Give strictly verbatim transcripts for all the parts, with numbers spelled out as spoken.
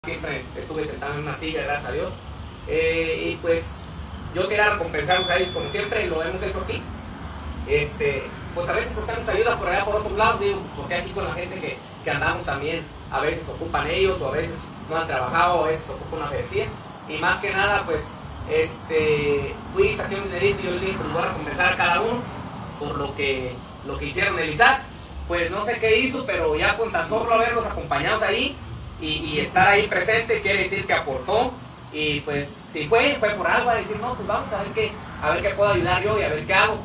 Siempre estuve sentado en una silla, gracias a Dios. Eh, y pues yo quería recompensarlos a ellos como siempre, lo hemos hecho aquí. Este, pues a veces hacemos ayuda por allá por otro lado, digo, porque aquí con la gente que, que andamos también, a veces ocupan ellos, o a veces no han trabajado, a veces ocupan una fedecía. Y más que nada, pues, este, fui, saqué un dinerito y yo les dije, pues voy a recompensar a cada uno por lo que, lo que hicieron el Isaac. Pues no sé qué hizo, pero ya con tan solo haberlos acompañados ahí, Y, y estar ahí presente quiere decir que aportó. Y pues si fue, fue por algo, a decir, no, pues vamos a ver qué, a ver qué puedo ayudar yo y a ver qué hago.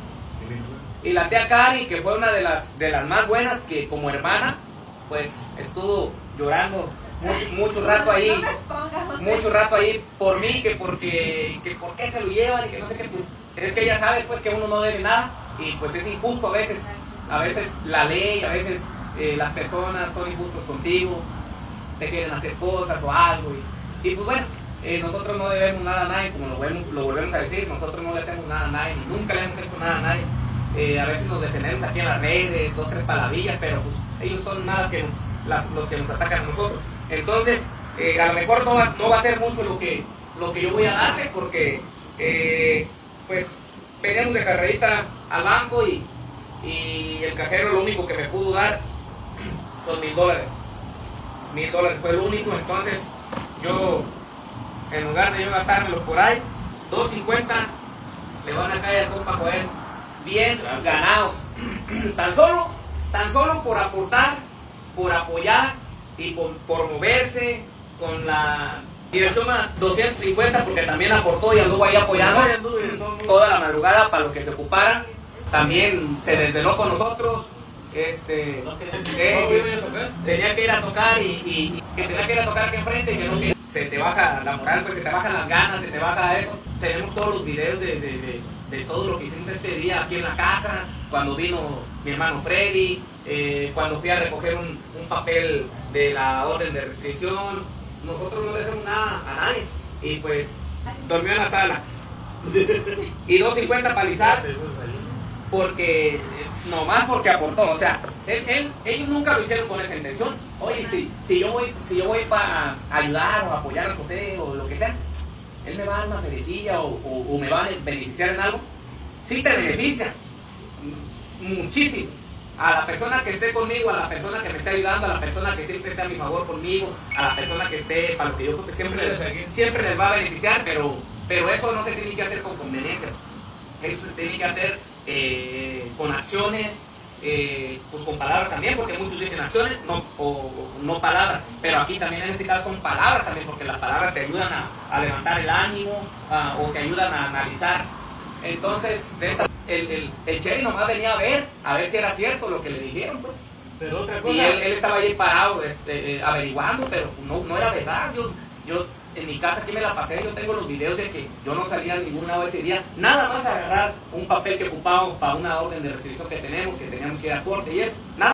Y la tía Cari, que fue una de las, de las más buenas, que como hermana, pues estuvo llorando mucho, mucho rato ahí, mucho rato ahí por mí, que porque, que por qué se lo llevan y que no sé qué, pues es que ella sabe pues que uno no debe nada y pues es injusto a veces, a veces la ley, a veces eh, las personas son injustos contigo, te quieren hacer cosas o algo y, y pues bueno, eh, nosotros no debemos nada a nadie, como lo, vemos, lo volvemos a decir, nosotros no le hacemos nada a nadie, nunca le hemos hecho nada a nadie. Eh, a veces nos defendemos aquí en las redes, dos, tres palabrillas, pero pues ellos son más que nos, las, los que nos atacan a nosotros. Entonces, eh, a lo mejor no va, no va a ser mucho lo que, lo que yo voy a darle, porque eh, pues veníamos de carrerita al banco y, y el cajero lo único que me pudo dar son mil dólares. Mil dólares fue el único, entonces yo, en lugar de yo gastármelo por ahí, dos cincuenta le van a caer al compa Joel, bien Gracias. Ganados, tan solo, tan solo por aportar, por apoyar y por, por moverse con la... Y de hecho doscientos cincuenta porque también aportó y anduvo ahí apoyando toda la madrugada para lo que se ocupara, también se desveló con nosotros. Este, eh, tenía que ir a tocar y, y, y que tenía que ir a tocar aquí enfrente y que no, se te baja la moral, pues se te bajan las ganas, se te baja eso. Tenemos todos los videos de, de, de, de todo lo que hicimos este día aquí en la casa, cuando vino mi hermano Freddy, eh, cuando fui a recoger un, un papel de la orden de restricción. Nosotros no le hacemos nada a nadie y pues dormió en la sala y dos cincuenta para Lizar porque nomás porque aportó, o sea, él, él, ellos nunca lo hicieron con esa intención. Oye, si, si yo voy, si yo voy para ayudar o apoyar a José o lo que sea, él me va a dar una felicilla o, o, o me va a beneficiar en algo, sí te beneficia muchísimo. A la persona que esté conmigo, a la persona que me esté ayudando, a la persona que siempre esté a mi favor conmigo, a la persona que esté para lo que yo creo que siempre les, siempre les va a beneficiar, pero, pero eso no se tiene que hacer con conveniencias, eso se tiene que hacer eh, con acciones, eh, pues con palabras también, porque muchos dicen acciones no, o, o no palabras, pero aquí también en este caso son palabras también, porque las palabras te ayudan a, a levantar el ánimo a, o te ayudan a analizar. Entonces, de esta, el, el, el Cherry nomás venía a ver, a ver si era cierto lo que le dijeron, pues. Pero otra cosa, y él, él estaba ahí parado, este, eh, averiguando, pero no, no era verdad. Yo, yo en mi casa aquí me la pasé, yo tengo los videos de que yo no salía a ningún lado ese día, nada más agarrar un papel que ocupábamos para una orden de restricción que tenemos, que teníamos que ir a corte y eso, nada.